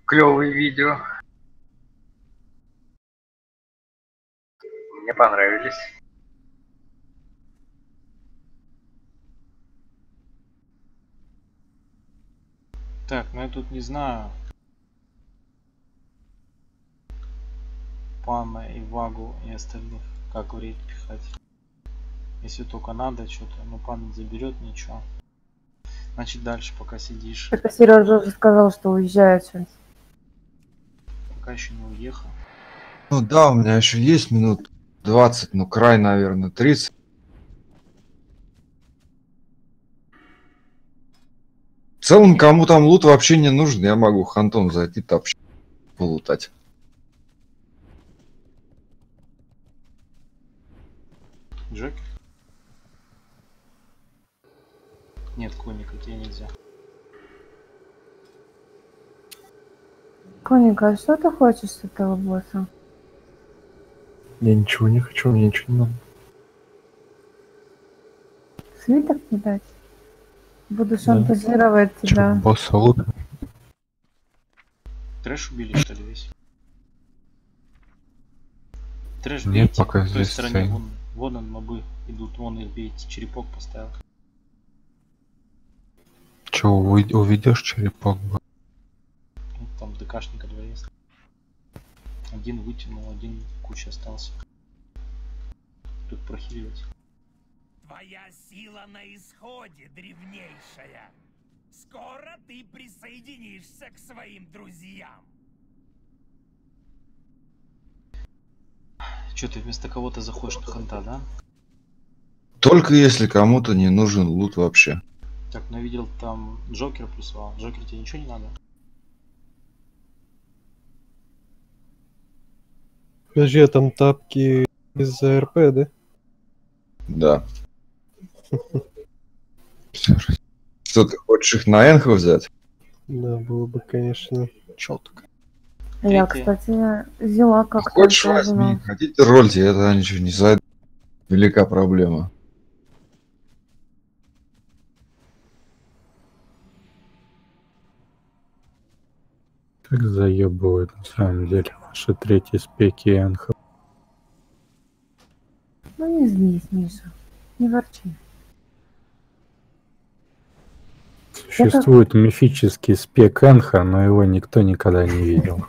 Клевые видео. Мне понравились. Так, ну я тут не знаю. Пана и Вагу и остальных как в рейд пихать. Если только надо что-то, ну пан не заберет ничего. Значит дальше пока сидишь. Это Сережа уже сказал, что уезжает сейчас. Пока еще не уехал. Ну да, у меня еще есть минут 20, ну край, наверное, 30. В целом, кому там лут вообще не нужен, я могу хантом зайти, топчик полутать. Джокер? Нет, конника тебе нельзя. Коника, а что ты хочешь с этого босса? Я ничего не хочу, мне ничего не надо. Свиток не дать? Буду Да. шантажировать Чё, тебя. босса лута? Трэш убили, что ли, весь? Трэш Нет, бейте, пока в той здесь стороне, стоим. вон он, мобы идут, вон их бейте, черепок поставил. Че, уведешь черепок? Ну, там ДКшника два есть. Один вытянул, один куча остался. Тут прохиливать. Твоя сила на исходе, древнейшая. Скоро ты присоединишься к своим друзьям. Че, ты вместо кого-то заходишь на ханта, да? Только если кому-то не нужен лут вообще. Так, ну я видел там Джокер плюсовал. Джокер тебе ничего не надо? Подожди, а там тапки из-за РП, да? Да. Что, ты хочешь их на энхо взять? Да, было бы, конечно, четко. Я, Третье. кстати, взяла как-то. Хочешь, тоже, возьми. но- Хотите, рольте, это ничего не зайдет. Велика проблема. Как заебывает на самом деле наши третьи спеки и энхо. Ну не злись, Миша. Не ворчи. Существует мифический спек энхо, но его никто никогда не видел.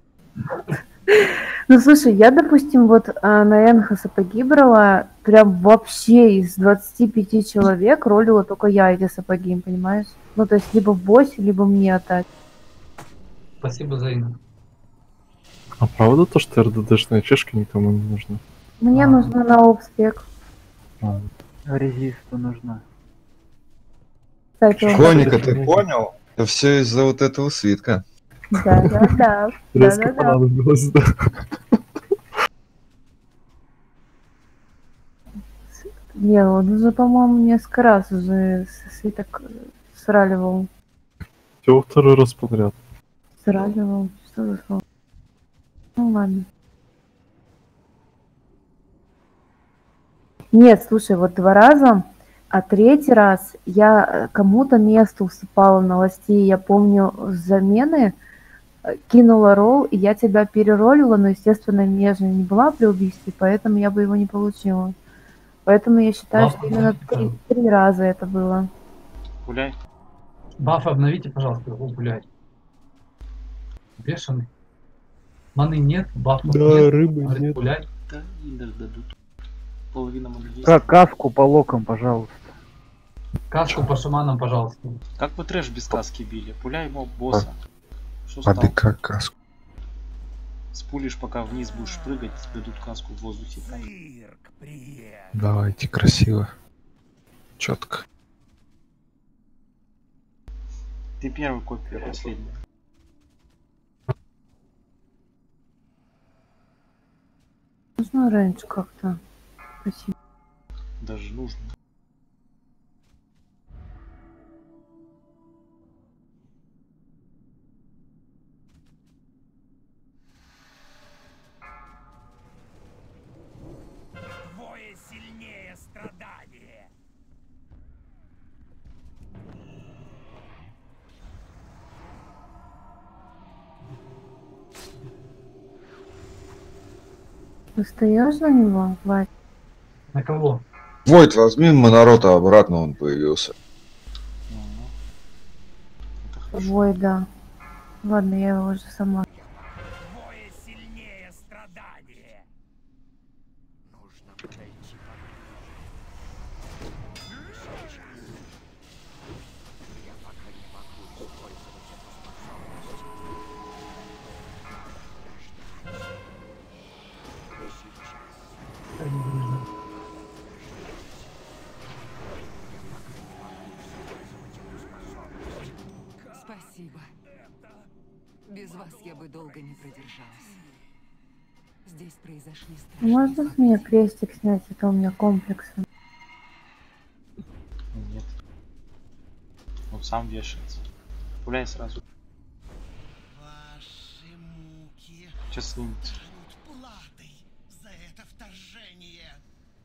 Ну слушай, я, допустим, вот на Энхо сапоги брала, прям вообще из 25 человек ролила только я эти сапоги, понимаешь? Ну то есть либо в боссе, либо мне отдать. Спасибо за имя. А правда то, что РДДшная чешка никому не нужна? Мне нужно на обспек. А, Резисту нужна. Кстати, Коника, ты понял? Это все из-за вот этого свитка. да. резко понадобилось, да. Не, он уже, по-моему, несколько раз уже свиток сраливал. Все второй раз подряд. Сраливал. Что за слово? Ну ладно. Нет, слушай, вот 2 раза, а 3-й раз я кому-то место уступала на лости. Я помню, с замены кинула ролл, и я тебя переролила, но, естественно, я же не была при убийстве, поэтому я бы его не получила. Поэтому я считаю, что именно 3 раза это было. Гуляй. Баф обновите, пожалуйста, его гулять. Бешеный. Маны нет, бафов Да, нет. рыбы Говорит, нет. гулять. Да, и дадут. Половина маны есть. Как каску по локам, пожалуйста. Каску по шаманам, пожалуйста. Как вы трэш без каски били? Пуляй ему босса. Что А ты стал? как каску? Спулишь, пока вниз будешь прыгать, дадут каску в воздухе. Цирк приехал. Давайте красиво. Четко. Ты первый копия, я последний. Нужно раньше как-то. Спасибо. Даже нужно. Двое сильнее страдания. Устаешь на него, Вась? На кого? Войт, возьми Монорота обратно, он появился. Мгм. Это хорошо. Ой, да. Ладно, я его уже сама. Двое сильнее страдания. Нужно пройти Я пока не могу использовать эту способность. Спасибо. Без вас я бы долго не продержалась. Здесь произошли страшные Можно с меня крестик снять, это у меня комплексы. Нет. Он сам вешается. Гуляй сразу. Ваши муки Сейчас снимется. станут платой за это вторжение.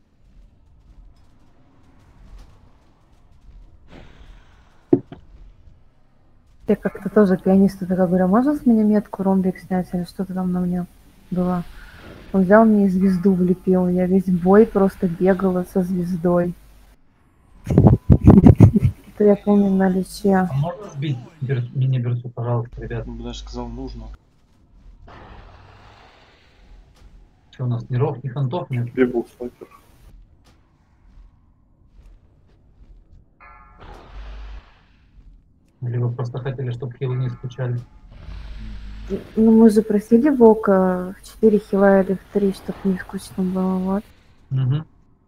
Я как-то тоже пианисту такая говорю, можно с меня метку ромбик снять или что-то там на мне было? Он взял мне и звезду влепил, я весь бой просто бегала со звездой. Это я помню на лече. А можно сбить мини-берсу, пожалуйста, ребят? Я бы даже сказал, нужно. Что у нас, ни ров, ни хантов нет? Где был снайпер? Или вы просто хотели, чтобы хилы не скучали? Ну мы же просили Вока в 4 хила или в 3, чтобы не скучно было, вот. Угу.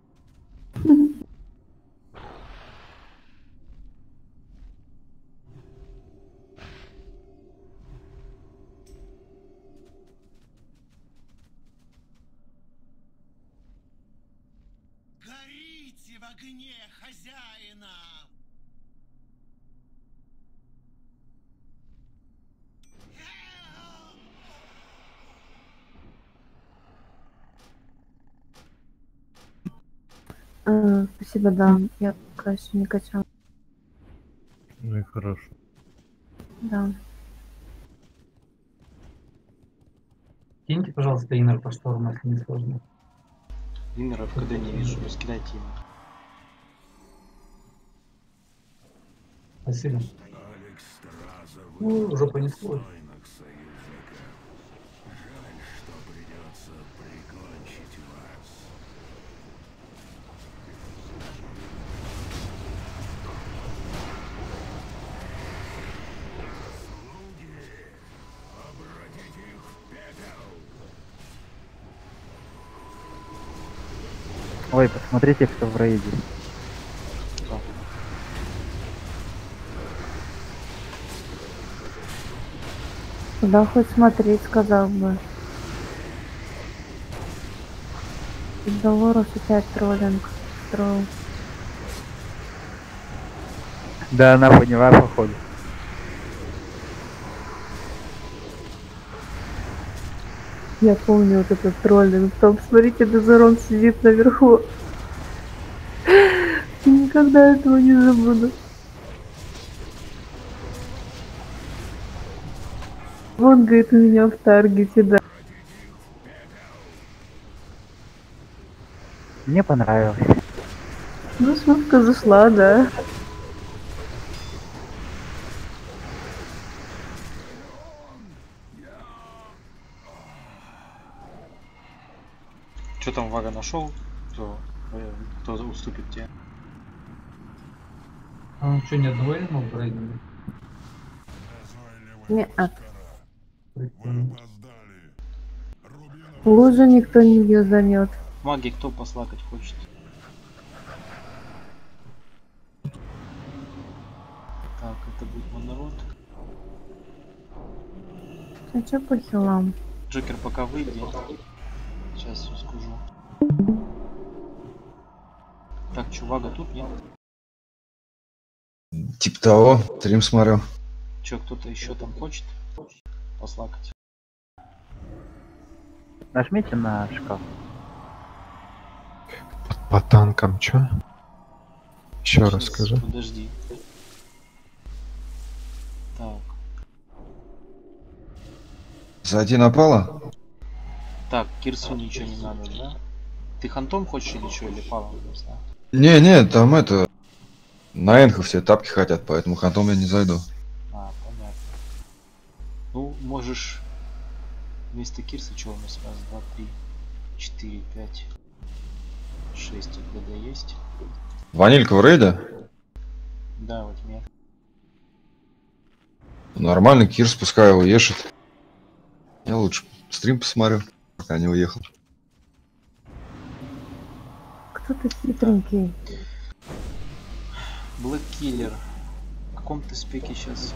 Горите в огне хозяина! Спасибо, да, я пока еще не качала. Ну и хорошо. Да. Киньте, пожалуйста, иннер по шторму, если не сложно. Виннеров когда не вижу, раскидайте им. Спасибо. Ну, уже понесло. Ой, посмотрите, кто в рейде. Кто? Куда хоть смотреть, сказал бы. Долорус опять троллинг строил. Да, она поняла, походу. Я помню вот этот троллинг. Там, смотрите, Дезерон сидит наверху. Никогда этого не забуду. Он, говорит, у меня в таргете, да. Мне понравилось. Ну, шутка зашла, да. Что там Вага нашел? Кто уступит тебе? А он что, ни одного эльма в рейде? Не, Прикольно. лужу никто не юзанет. Маги кто послакать хочет? Так, это будет монород. А чё по хилам? Джокер пока выйдет. Сейчас все скажу. Так, чувага тут нет? Типа того, стрим смотрю. Че, кто-то еще там хочет послакать? Нажмите на шкаф. По танкам чё? Еще раз Сейчас, скажи. Подожди. Так, Сзади напала? Так, Кирсу ничего не надо, да? Ты хантом хочешь или что, или палом, не знаю. Не, там это... На энху все тапки хотят, поэтому хантом я не зайду. А, понятно. Ну, можешь вместо Кирса, что у нас? Раз, два, три, 4, 5, 6 тут ГД есть. Ванилька в рейде? Да, вот мне. Нормально, Кирс пускай его ешет. Я лучше стрим посмотрю, пока не уехал. Кто-то хитренький. Блэк Киллер. В каком ты спеке сейчас?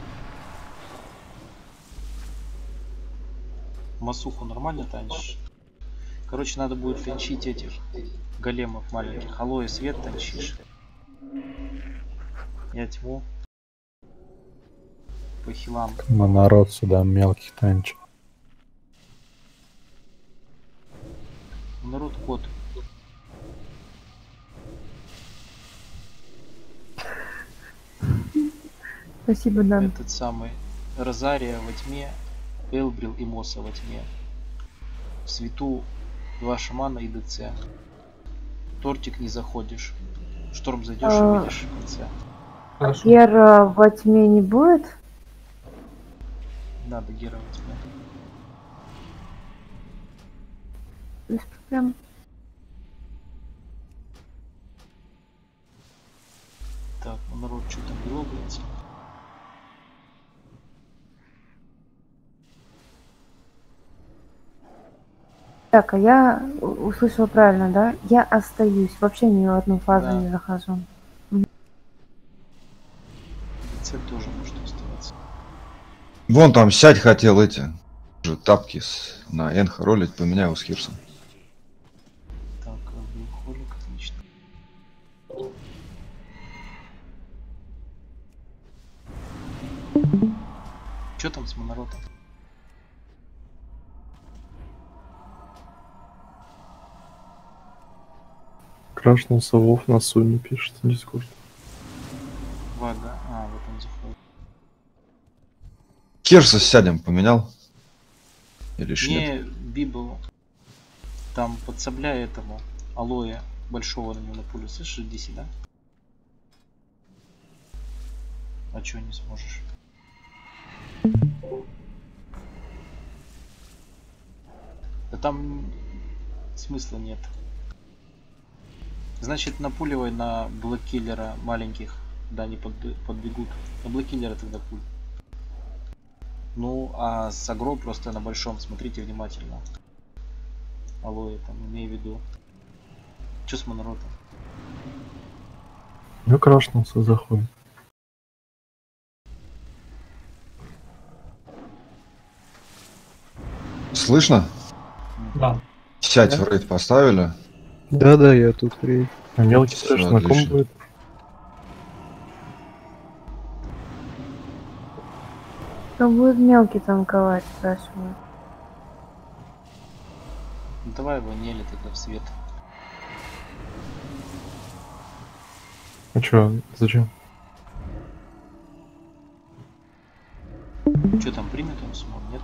Масуху нормально танчишь? Короче, надо будет танчить этих големов маленьких. Алоэ свет танчишь. Я тьму. По хилам. Народ сюда мелких танчит. Народ кот. Спасибо, Дан. Этот самый Розария во тьме, Элбрил и Моса во тьме. В свету 2 шамана и ДЦ. Тортик не заходишь. Шторм зайдешь и видишь в конце. Хорошо. Гера во тьме не будет? Надо Гера во тьме. Без проблем. Так, ну народ что там не логается. Так, а я услышала правильно, да? Я остаюсь. Вообще ни в одну фазу Да. не захожу. ДЦ тоже может оставаться. Вон там сядь хотел эти же тапки на энха ролить, поменяй его с Кирсом. Так, холик, отлично. Что там с моноротом? Крашнулся Вов на Суне, пишет в Дискорд. Вага. А, вот он заходит. Кирса сядем, поменял? Или ж нет? Не, Библ. Там подсобляй этому алоэ большого на него на пулю. Слышишь, DC, да? А чё не сможешь? Да там смысла нет. Значит, напуливай на блэккиллера маленьких. Да, они подбегут. На блэккиллера тогда пуль. Ну, а с агро просто на большом. Смотрите внимательно. Алоэ там, имею в виду. Чё с моноротом? Ну, крашнулся, заходит. Слышно? Да. Сядь в рейд поставили. Да, я тут рейд. А мелкий Всё, трэш на ком отлично. будет? Кто будет мелкий танковать, спрашиваю. Ну, давай его нели тогда в свет. А чё, зачем? Чё там примет он смог, нет?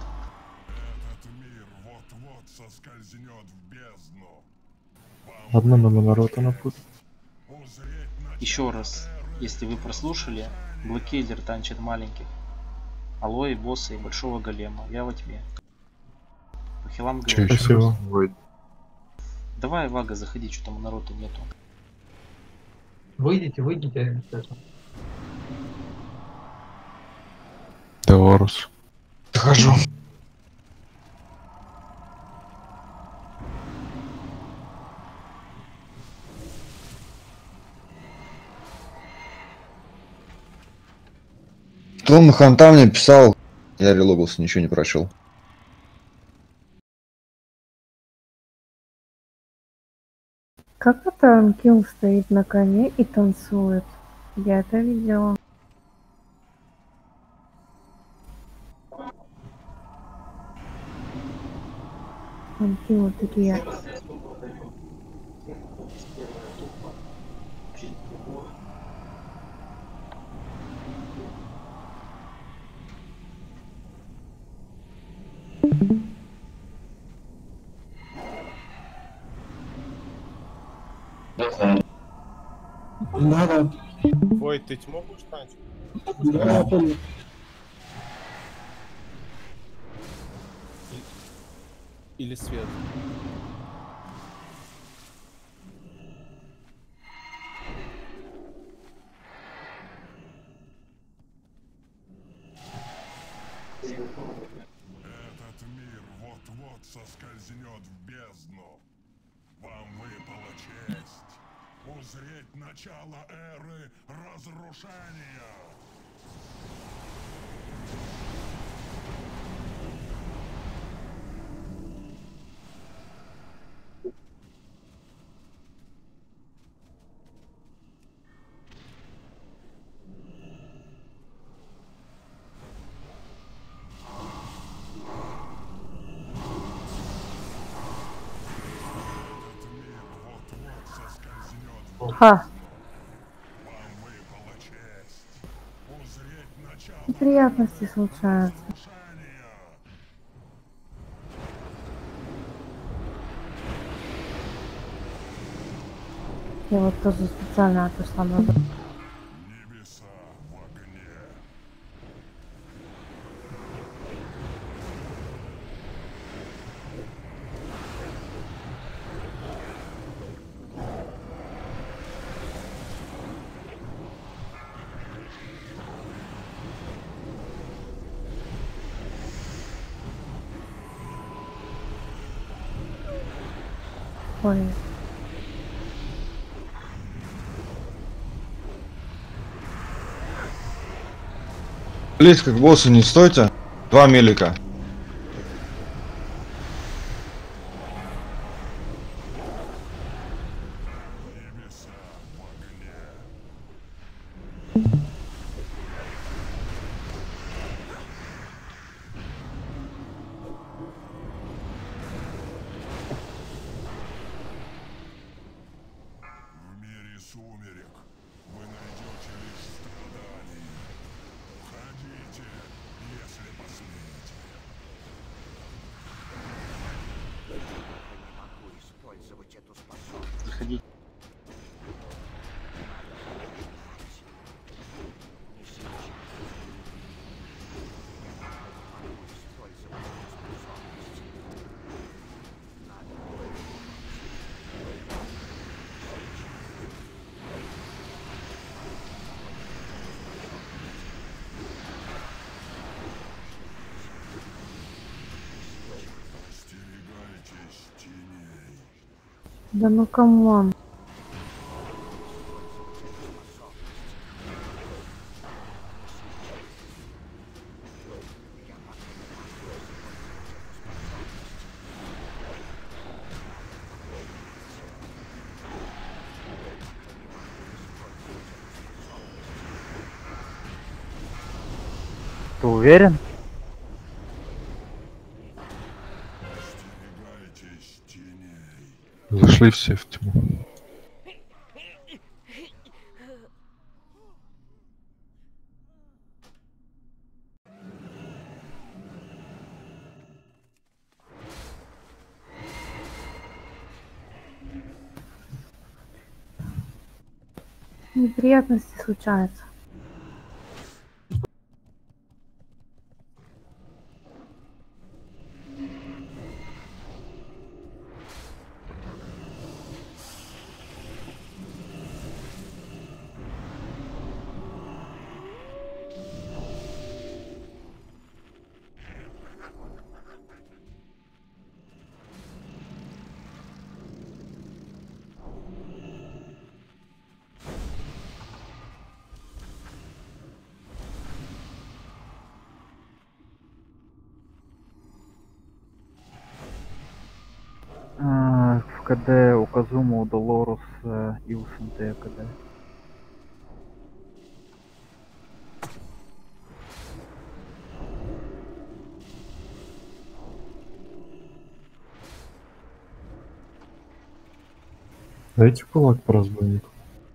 Ладно, на монорота напут. Еще раз, если вы прослушали, блэккиллер танчит маленьких. Алоэ, босса и большого голема. Я во тьме. По хилам говорю. Спасибо. Давай, Вага, заходи, что там народа нету. Выйдите. Теорус. Захожу. Кто на ханта мне писал, я релогался, ничего не прочел. Как это Анкил стоит на коне и танцует? Я это видела. Анкил вот такие. Да. Ой, ты тьму будешь танчить? Да, я помню. Или свет? Этот мир вот-вот соскользнет в бездну. Вам выпала честь узреть начало эры разрушения. Ха. Неприятности случаются. Я вот тоже специально отошла назад. Небеса в огне. Ой. Близко к боссу не стойте. 2 мелика. В мире сумерек вы найдете лишь страдания. Уходите, если посмеете. Я не могу использовать эту способность. Заходи. Не сейчас. Я не могу использовать эту способность. Надо Остерегайтесь теней. Да ну камон. Ты уверен? Остерегайтесь теней. Зашли все в тьму. Неприятности случаются. В КД у Казума, у Долорус и у Сентея КД. Дайте кулак по разбойнику.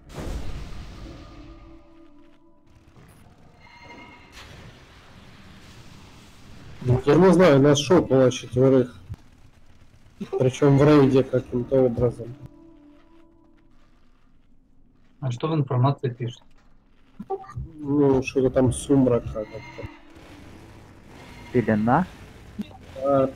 Ну, я не знаю, нас шоу было 4. Причем в рейде каким-то образом. А что в информации пишет? Ну, что-то там сумрака как-то. Пелена? А,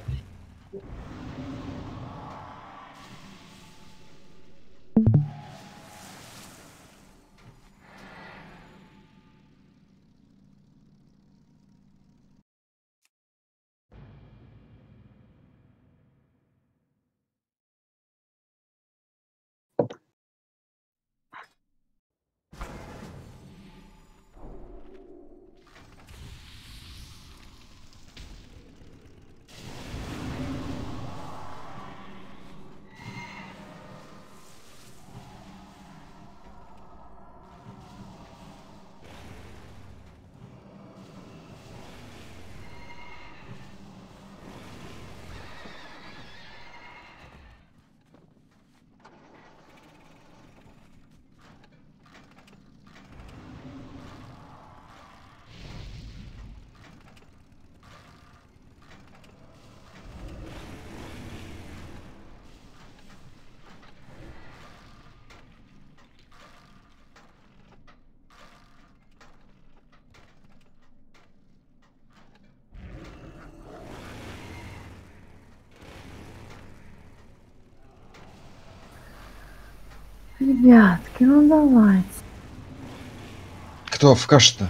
Ребятки, ну давайте. Кто в каше-то?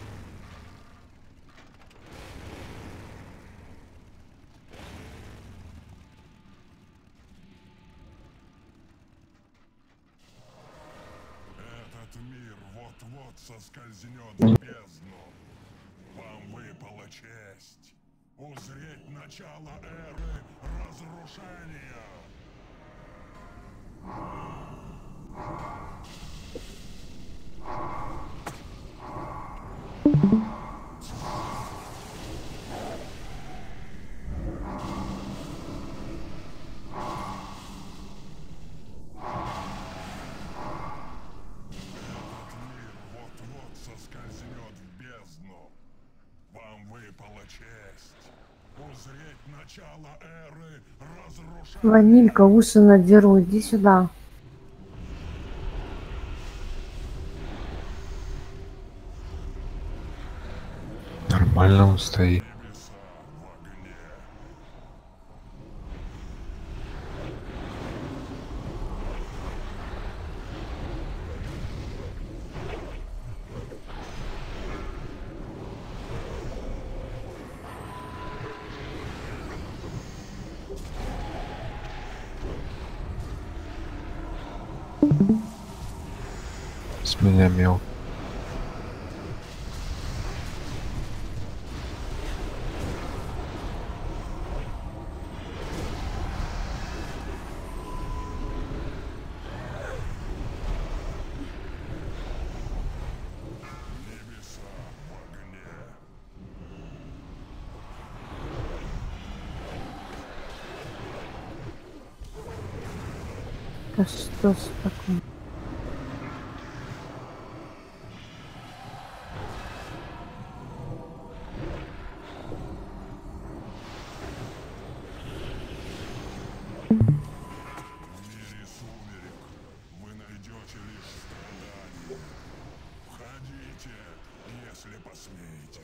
Этот мир вот-вот соскользнет в бездну. Вам выпала честь узреть начало эры разрушения. Вот-вот соскользнет в бездну. Вам выпала честь узреть начало эры разрушения. Ванилька, уши надеру, иди сюда. Нормально он стоит. С меня мел. Да что ж такое? Вы найдете лишь страдания. Входите, если посмеете.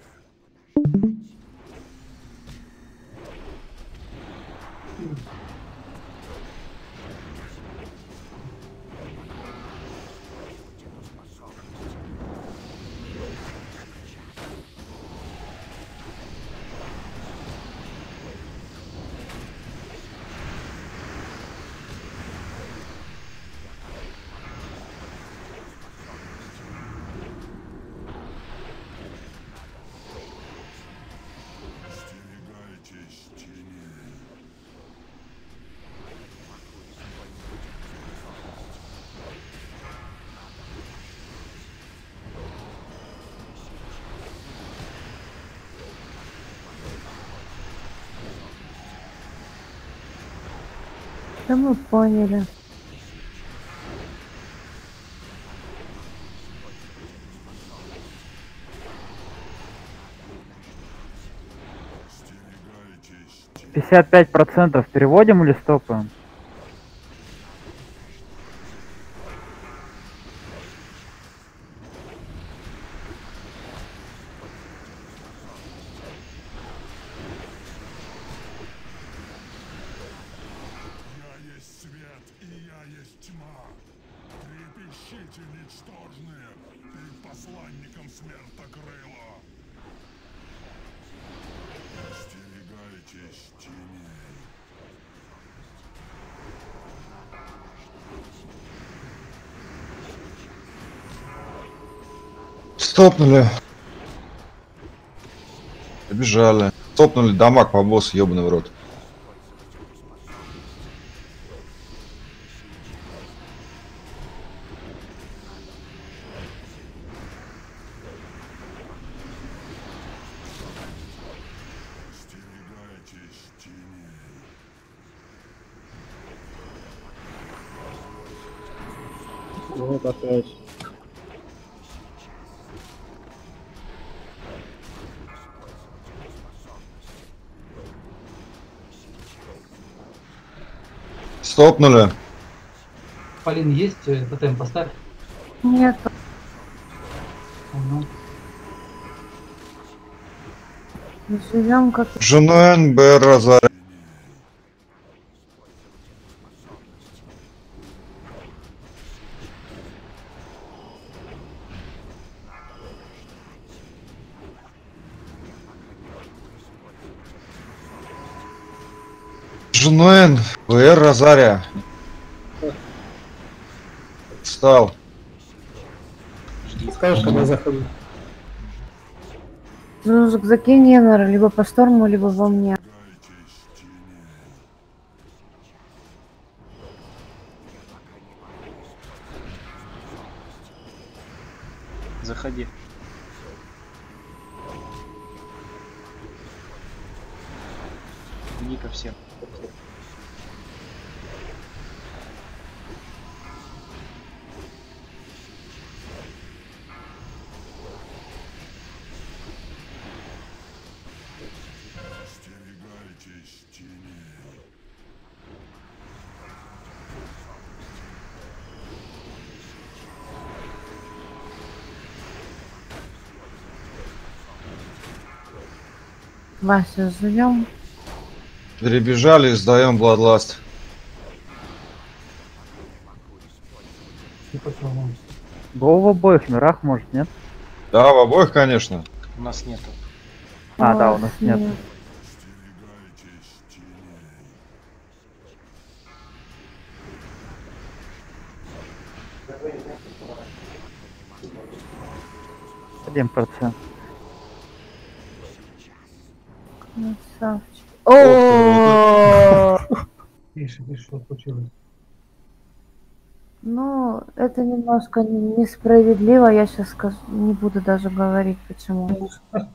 Остерегайтесь теней. Да мы поняли. Остерегайтесь. 55% переводим или стопаем? ничтожные перед посланником Смертокрыла. Остерегайтесь теней. Стопнули. Побежали. Стопнули дамаг по боссу, ёбаный в рот. Остерегайтесь теней. Вот опять. Стопнули. Полин, есть ТТМ поставь? Нет. Ну. Живем как... Женуэн Б. Розария. Женуэн Б. Розария. Встал. Скажешь, когда заходу. Жужик, закинь Енор либо по шторму, либо во мне. Заходи. Иди ко всем. Остерегайтесь теней. Вася, живем. Перебежали и сдаем Бладласт. Го в обоих мирах, может, нет? Да, в обоих, конечно. У нас нету. А, да, у нас нет. Остерегайтесь теней. 1%. Красавчик. О! Тише, тише, что случилось? Ну, это немножко несправедливо, я сейчас скажу, не буду даже говорить, почему.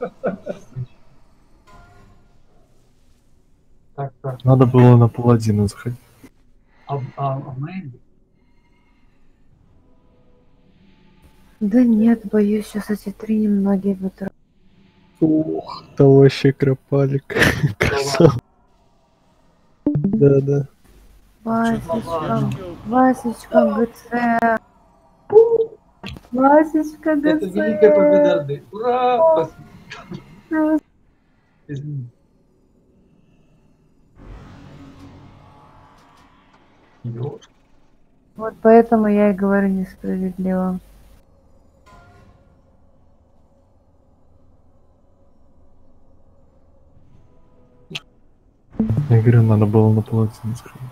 Так, так. Надо было на паладина заходить. А мы? Да нет, боюсь, сейчас эти 3 немногие вытратят. Ух, это вообще кропалик. Красава. Да. Васечка, Васечка ГЦ. Васечка ГЦ. Это великая победа Орды. Ура! Спасибо. Извини. Ёшки. Вот поэтому я и говорю несправедливо. Я говорю, надо было на паладина заходить.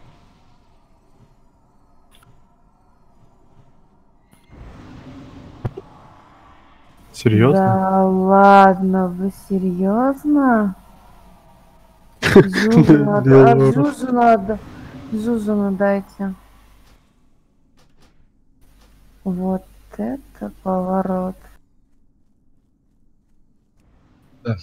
Серьезно? Да ладно, вы серьезно? Жужину дайте. Вот это поворот. Да.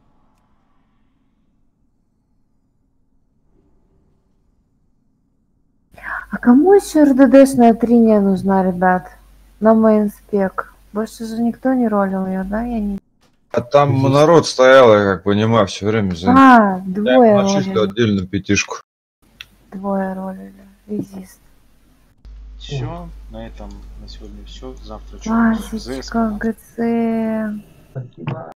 А кому еще РДДшная триния нужна, ребят? На мейнспек. Больше же никто не ролил ее, да? Я не... А там народ стоял, я как понимаю, все время за. А, двое Я начислю ролили. отдельную пятишку. Двое ролили. Резист. Все, на этом на сегодня все. Завтра Васечка, ГЦ. Спасибо.